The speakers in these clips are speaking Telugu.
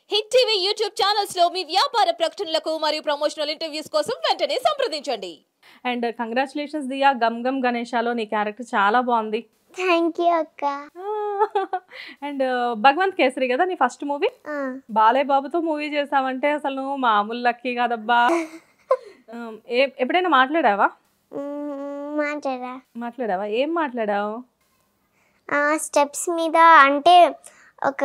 హిట్ టీవీ యూట్యూబ్ ఛానల్స్ లో మీ వ్యాపార ప్రకటనలకు మరియు ప్రమోషనల్ ఇంటర్వ్యూస్ కోసం వెంటనే సంప్రదించండి. అండ్ కంగ్రాచులేషన్స్ దియా, గమ్ గమ్ గణేశాలో నీ క్యారెక్టర్ చాలా బాగుంది. థ్యాంక్ యూ అక్క. అండ్ భగవంత్ కేసరి కదా నీ ఫస్ట్ మూవీ. బాలయ్య బాబుతో మూవీ చేసావంటే అసలు నువ్వు మామూలు లక్కీ కాదబ్బా. ఎప్పుడైనా మాట్లాడావా? మాట్లాడావా? ఏం మాట్లాడావు? స్టెప్స్ మీద అంటే ఒక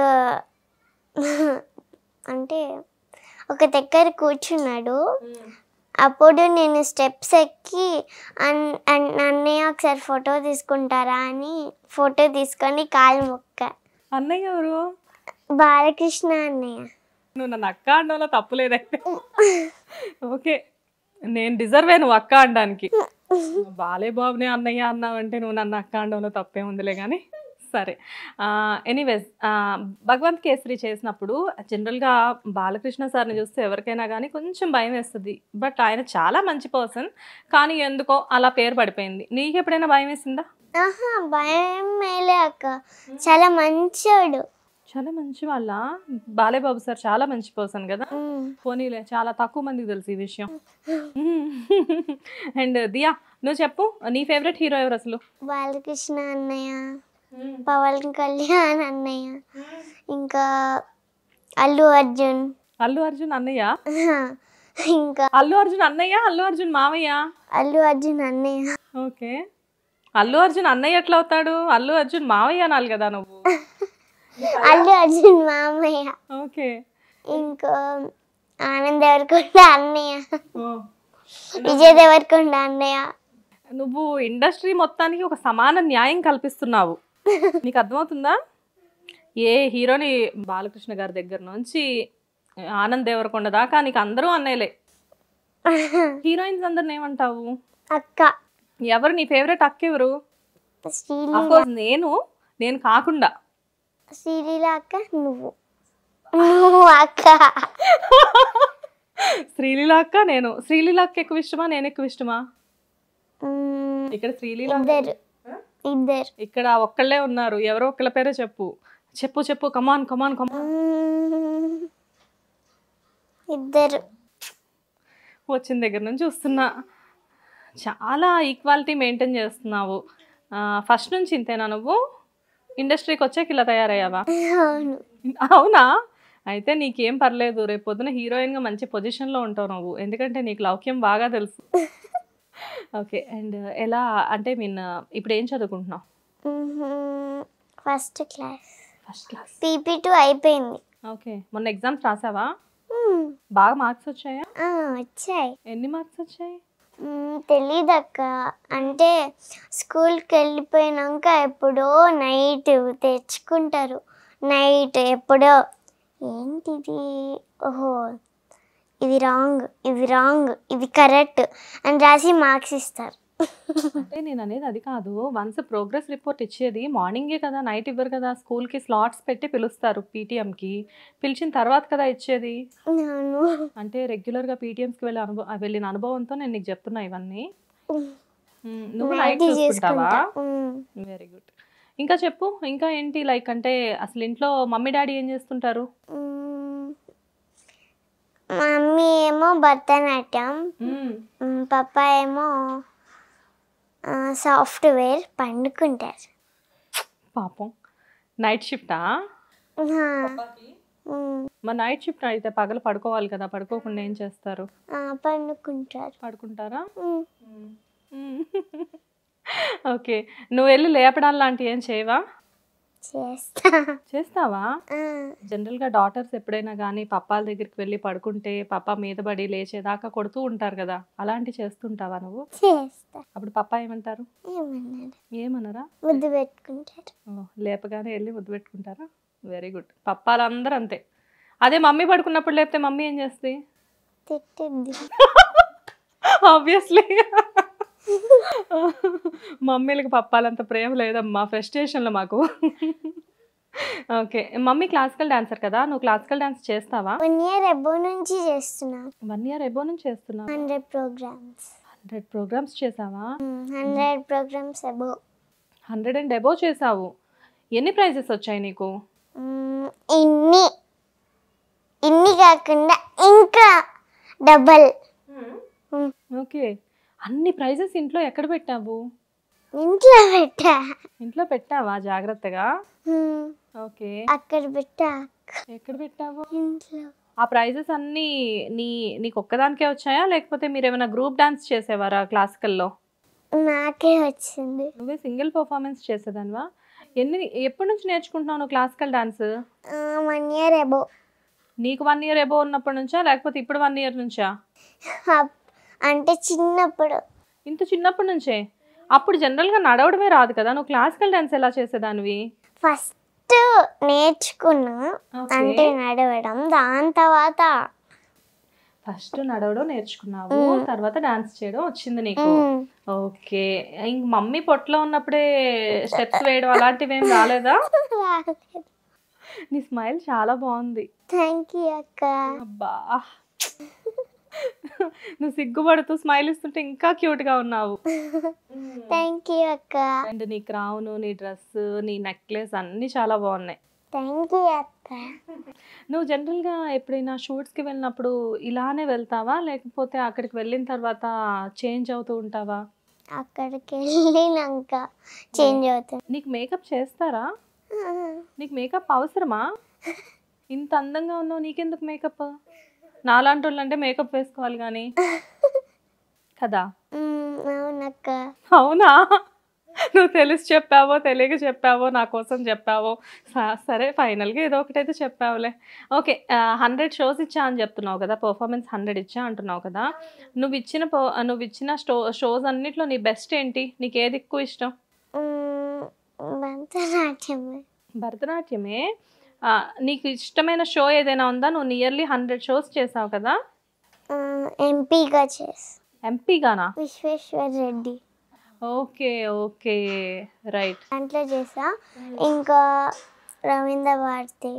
అంటే ఒక దగ్గర కూర్చున్నాడు. అప్పుడు నేను స్టెప్స్ ఎక్కి అన్నయ్య ఒకసారి ఫోటో తీసుకుంటారా అని ఫోటో తీసుకొని కాలు మొక్క. అన్నయ్య ఎవరు? బాలకృష్ణ అన్నయ్య. నువ్వు నన్ను అక్క అనడంలో తప్పులేదైతే. ఓకే, నేను డిజర్వే నువ్వు అక్క అనడానికి. బాలయ్య బాబుని అన్నయ్య అన్నావంటే నువ్వు నన్ను అక్క అనడంలో తప్పే ఉందిలే కానీ సరే. ఎనీవేస్, భగవంత్ కేసరి చేసినప్పుడు జనరల్గా బాలకృష్ణ సార్ని చూస్తే ఎవరికైనా కానీ కొంచెం భయం వేస్తుంది. బట్ ఆయన చాలా మంచి పర్సన్, కానీ ఎందుకో అలా పేరు పడిపోయింది. నీకు ఎప్పుడైనా భయం వేసిందా? భయం వేయలే అక్క, చాలా మంచోడు. చాలా మంచి వాళ్ళ బాలయ్య బాబు సార్ చాలా మంచి పర్సన్ కదా. పోనీలే, చాలా తక్కువ మందికి తెలుసు ఈ విషయం. అండ్ దియా, నువ్వు చెప్పు, నీ ఫేవరెట్ హీరో ఎవరు అసలు? బాలకృష్ణ అన్నయ్య, పవన్ కళ్యాణ్ అన్నయ్య, ఇంకా అల్లు అర్జున్. అల్లు అర్జున్ అన్నయ్య? ఇంకా అల్లు అర్జున్ అన్నయ్య, అల్లు అర్జున్ మామయ్య? అల్లు అర్జున్ అన్నయ్య. ఓకే, అల్లు అర్జున్ అన్నయ్య ఎట్లా అవుతాడు? అల్లు అర్జున్ మామయ్య అనాలి కదా నువ్వు. అల్లు అర్జున్ మామయ్య. ఓకే, ఇంకా ఆనంద్ దేవరకొండ అన్నయ్య, విజయ్ దేవరకొండ అన్నయ్య. నువ్వు ఇండస్ట్రీ మొత్తానికి ఒక సమాన న్యాయం కల్పిస్తున్నావు. నీకు అర్థమవుతుందా? ఏ హీరోని బాలకృష్ణ గారి దగ్గర నుంచి ఆనంద్ దేవరకొండ దాకా నీకు అందరూ అన్నయ్యలే. హీరోయిన్స్ అందరిని ఏమంటావు? అక్క. ఎవరు నీ ఫేవరెట్ అక్క ఎవరు? నేను కాకుండా శ్రీలీల అక్క. నువ్వు అక్క. శ్రీలీల అక్క. నేను శ్రీలీల అక్క ఎక్కువ ఇష్టమా, నేను ఎక్కువ ఇష్టమా? ఇక్కడ శ్రీలీల ఇద్దరు. ఇక్కడ ఒక్కళ్ళే ఉన్నారు, ఎవరో ఒక్కళ్ళ పేరే చెప్పు. చెప్పు చెప్పు, కమాన్ కమాన్ కమాన్. ఇద్దరు. వచ్చిన దగ్గర నుంచి చూస్తున్నా చాలా ఈక్వాలిటీ మెయింటైన్ చేస్తున్నావు. ఫస్ట్ నుంచి ఇంతేనా నువ్వు? ఇండస్ట్రీకి వచ్చాక ఇలా తయారయ్యావా? అవునా? అయితే నీకేం పర్లేదు, రేపు పొద్దున హీరోయిన్గా మంచి పొజిషన్లో ఉంటావు నువ్వు, ఎందుకంటే నీకు లౌక్యం బాగా తెలుసు. ఓకే, అండ్ ఎలా అంటే ఇప్పుడు ఏం చదువుకుంటున్నావు? First class. First class. PP2 అయిపోయింది. ఓకే, మొన్న ఎగ్జామ్స్ రాసావా? బాగా మార్క్స్ వచ్చాయా? వచ్చాయి. ఎన్ని మార్క్స్ వచ్చాయి? తెలీదక్క, అంటే స్కూల్కి వెళ్ళిపోయినాక ఎప్పుడో నైట్ తెచ్చుకుంటారు. నైట్ ఎప్పుడో ఏంటిది, ఓహో ఇది రాంగ్, ఇది రాంగ్, ఇది కరెక్ట్ అని రాసి మార్క్స్ ఇస్తారు. అంటే నేను అనేది అది కాదు. వన్స్ ప్రోగ్రెస్ రిపోర్ట్ ఇచ్చేది మార్నింగే కదా, నైట్ ఇవ్వరు కదా. స్కూల్కి స్లాట్స్ పెట్టి పిలుస్తారు పీటీఎంకి, పిలిచిన తర్వాత కదా ఇచ్చేది. అంటే రెగ్యులర్గా పీటీఎంస్కి వెళ్ళిన అనుభవంతో నేను నీకు చెప్తున్నా ఇవన్నీ. నువ్వు నైట్ చూసుకుంటావా? Very good. ఇంకా చెప్పు, ఇంకా ఏంటి లైక్ అంటే అసలు ఇంట్లో మమ్మీ డాడీ ఏం చేస్తుంటారు? మమ్మీ ఏమో భరతనాట్యం, పప్పా ఏమో సాఫ్ట్వేర్, పండుకుంటారు. పాపం, నైట్ షిఫ్టా? మరి నైట్ షిఫ్ట్ అయితే పగలు పడుకోవాలి కదా, పడుకోకుండా ఏం చేస్తారు? పండుకుంటారు. పడుకుంటారా? ఓకే, నువ్వు వెళ్ళి లేపడాలు లాంటివి ఏం చేయవా? చేస్తావా? జనరల్గా డాటర్స్ ఎప్పుడైనా కానీ పప్పాల దగ్గరికి వెళ్ళి పడుకుంటే పప్పా మీద పడి లేచేదాకా కొడుతూ ఉంటారు కదా, అలాంటివి చేస్తుంటావా నువ్వు? అప్పుడు పప్పా ఏమంటారు? ఏమన్నారా? ముద్దు పెట్టుకుంటారు. లేపగానే వెళ్ళి ముద్దు పెట్టుకుంటారా? Very good. పప్పాలందరూ అంతే. అదే మమ్మీ పడుకున్నప్పుడు లేపితే మమ్మీ ఏం చేస్తుంది? తిట్టింది. ఆబ్వియస్లీ మమ్మీలకు పప్పాలంత ప్రేమ లేదమ్మా, ఫ్రస్ట్రేషన్లో మాకు. ఓకే, మమ్మీ క్లాసికల్ డాన్సర్ కదా, నువ్వు క్లాసికల్ డాన్స్ చేస్తావా? 1 year అబౌవ్ నుంచి చేస్తున్నా. 1 year అబౌవ్ నుంచి చేస్తున్నా? 100 programs. 100 ప్రోగ్రామ్స్ చేసావా? 100 programs అబౌవ్. 100 and above చేసావు. ఎన్ని ప్రైజెస్ వచ్చాయి నీకు? కాకుండా ఇంకా డబల్. ఓకే, అన్ని ప్రైజెస్ ఇంట్లో ఎక్కడ పెట్టావు? ఇంట్లో పెట్టా. ఇంట్లో పెట్టావా జాగ్రత్తగా? ఓకే, అక్కడ పెట్టా. ఎక్కడ పెట్టావు? ఇంట్లో. ఆ ప్రైజెస్ అన్నీ నీకు ఒక్కదానికే వచ్చాయా, లేకపోతే మీరు ఏమైనా గ్రూప్ డాన్స్ చేసేవారా క్లాసికల్లో? నాకే వచ్చింది. నువ్వే సింగిల్ పర్ఫార్మెన్స్ చేసేదానివా? ఎప్పటి నుంచి నేర్చుకుంటున్నావు నువ్వు క్లాసికల్ డాన్స్? 1 year అబో. నీకు 1 year ఎబో ఉన్నప్పటి నుంచా, లేకపోతే ఇప్పుడు 1 year నుంచా? అంటే చిన్నప్పుడు. ఇంత చిన్నప్పటి నుంచే? అప్పుడు జనరల్గా నడవడమే రాదు కదా, నువ్వు క్లాసికల్ డాన్స్ ఎలా చేసేదానివి? ఫస్ట్ నేర్చుకున్నా, అంటే నడవడం. దాని తర్వాత ఫస్ట్ నడవడం నేర్చుకున్నావు, తర్వాత డాన్స్ చేయడం వచ్చింది నీకు. ఓకే, ఇంక మమ్మీ పొట్టలో ఉన్నప్పుడే స్టెప్స్ వేయడం అలాంటివి ఏం రాలేదా? నీ స్మైల్ చాలా బాగుంది. థ్యాంక్ యూ అక్క. అబ్బా, నువ్వు సిగ్గుపడుతూ స్మైల్ ఇస్తుంటే ఇంకా క్యూట్ గా ఉన్నావు. థ్యాంక్ యూ అక్క. అండ్ నీ క్రౌన్, నీ డ్రెస్, నీ నెక్లెస్ అన్నీ చాలా బాగున్నాయి. థ్యాంక్ యూ అక్క. నువ్వు జనరల్గా ఎప్పుడైనా షూట్స్కి వెళ్ళినప్పుడు ఇలానే వెళ్తావా, లేకపోతే అక్కడికి వెళ్ళిన తర్వాత చేంజ్ అవుతూ ఉంటావా? అక్కడికి వెళ్ళినాక చేంజ్ అవుతుంది. నీకు మేకప్ చేస్తారా? నీకు మేకప్ అవసరమా? ఇంత అందంగా ఉన్నావు, నీకెందుకు మేకప్? నాలాంటి వాళ్ళు అంటే మేకప్ వేసుకోవాలి కానీ కదా. అవునక్క. అవునా? నువ్వు తెలిసి చెప్పావో తెలియక చెప్పావో నా కోసం చెప్పావో, సరే ఫైనల్గా ఏదో ఒకటైతే చెప్పావులే. ఓకే, 100 shows ఇచ్చా అని చెప్తున్నావు కదా, పర్ఫార్మెన్స్ 100 ఇచ్చా అంటున్నావు కదా. నువ్వు ఇచ్చిన షోస్ అన్నిట్లో నీ బెస్ట్ ఏంటి? నీకు ఏది ఎక్కువ ఇష్టం? భరతనాట్యమే. భరతనాట్యమే. నీకు ఇష్టమైన షో ఏదైనా ఉందా? నువ్వు నియర్లీ 100 shows చేసావు కదా. ఎంపీగా ఎంపీగానా? Vishweshwar Reddy. Okay okay, right. దాంట్లో చేసా. ఇంకా రవీంద్ర భారతి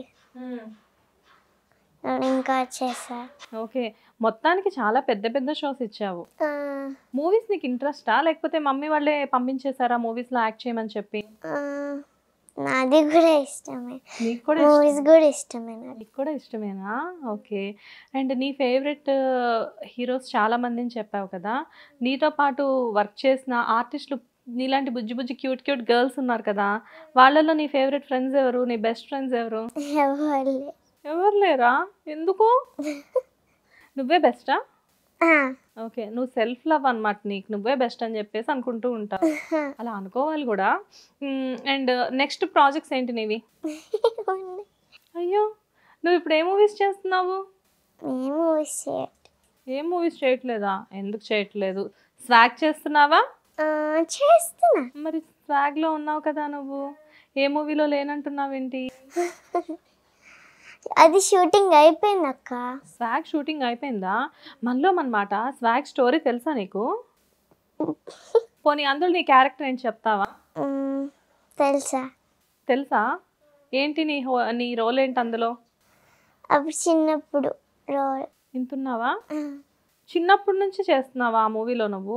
ఇంకా చేసా. ఓకే, మొత్తానికి చాలా పెద్ద పెద్ద షోస్ ఇచ్చావు. మూవీస్ నీకు ఇంట్రెస్టా, లేకపోతే మమ్మీ వాళ్ళే పంపించేశారా మూవీస్లో యాక్ట్ చేయమని చెప్పి? నాది కూడా ఇష్టమే. నీకు కూడా మూవీస్ కూడా ఇష్టమే. నీకు కూడా ఇష్టమేనా? ఓకే. అండ్ నీ ఫేవరెట్ హీరోస్ చాలా మందిని చెప్పావు కదా, నీతో పాటు వర్క్ చేసిన ఆర్టిస్టులు నీలాంటి బుజ్జి బుజ్జి క్యూట్ క్యూట్ గర్ల్స్ ఉన్నారు కదా, వాళ్ళలో నీ ఫేవరెట్ ఫ్రెండ్స్ ఎవరు? నీ బెస్ట్ ఫ్రెండ్స్ ఎవరు? ఎవరు లేరా? ఎందుకు? నువ్వే బెస్టా? ఓకే, నువ్వు సెల్ఫ్ లవ్ అనమాట, నీకు నువ్వే బెస్ట్ అని చెప్పేసి అనుకుంటూ ఉంటావు. అలా అనుకోవాలి కూడా. అండ్ నెక్స్ట్ ప్రాజెక్ట్స్ ఏంటి నీవి? అయ్యో, నువ్వు ఇప్పుడు ఏ మూవీస్ చేస్తున్నావు? ఏం మూవీస్ చేయట్లేదా? ఎందుకు చేయట్లేదు? స్వాగ్ చేస్తున్నావా? చేస్తున్నా. మరి స్వాగ్లో ఉన్నావు కదా నువ్వు, ఏ మూవీలో లేనంటున్నావేంటి? అది షూటింగ్ అయిపోయింది అక్క. స్వాగ్ షూటింగ్ అయిపోయిందా? మనలో అన్నమాట. స్వాగ్ స్టోరీ తెలుసా నీకు? పోనీ అందులో నీ క్యారెక్టర్ ఏంటి చెప్తావా? తెలుసా? ఏంటి నీ రోల్ ఏంటి అందులో? అప్పుడు చిన్నప్పుడు రోల్. వింటున్నావా? చిన్నప్పటి నుంచి చేస్తున్నావా ఆ మూవీలో నువ్వు?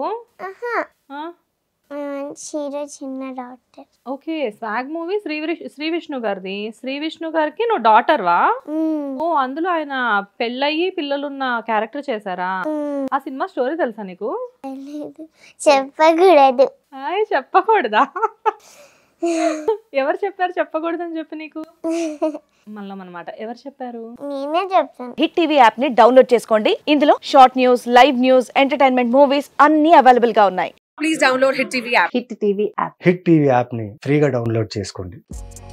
హీరో చిన్న daughter. Okay, Swag movie Sri Vishnu గారిది. శ్రీ విష్ణు గారికి నువ్వు డాటర్వా? ఓ, అందులో ఆయన పెళ్ళయ్యి పిల్లలున్న క్యారెక్టర్ చేశారా? ఆ సినిమా స్టోరీ తెలుసా నీకు? చెప్పకూడదు. చెప్పకూడదా? ఎవరు చెప్పారు చెప్పకూడదని చెప్పి నీకు? మళ్ళీ అన్నమాట, ఎవరు చెప్పారు? నేనే చెప్తాను. హిట్ టీవీ యాప్ ని డౌన్లోడ్ చేసుకోండి. ఇందులో short news, live news, entertainment movies అన్ని అవైలబుల్ గా ఉన్నాయి. Please download Hit TV app. Hit TV app. Hit TV యాప్ని ఫ్రీగా డౌన్లోడ్ చేసుకోండి.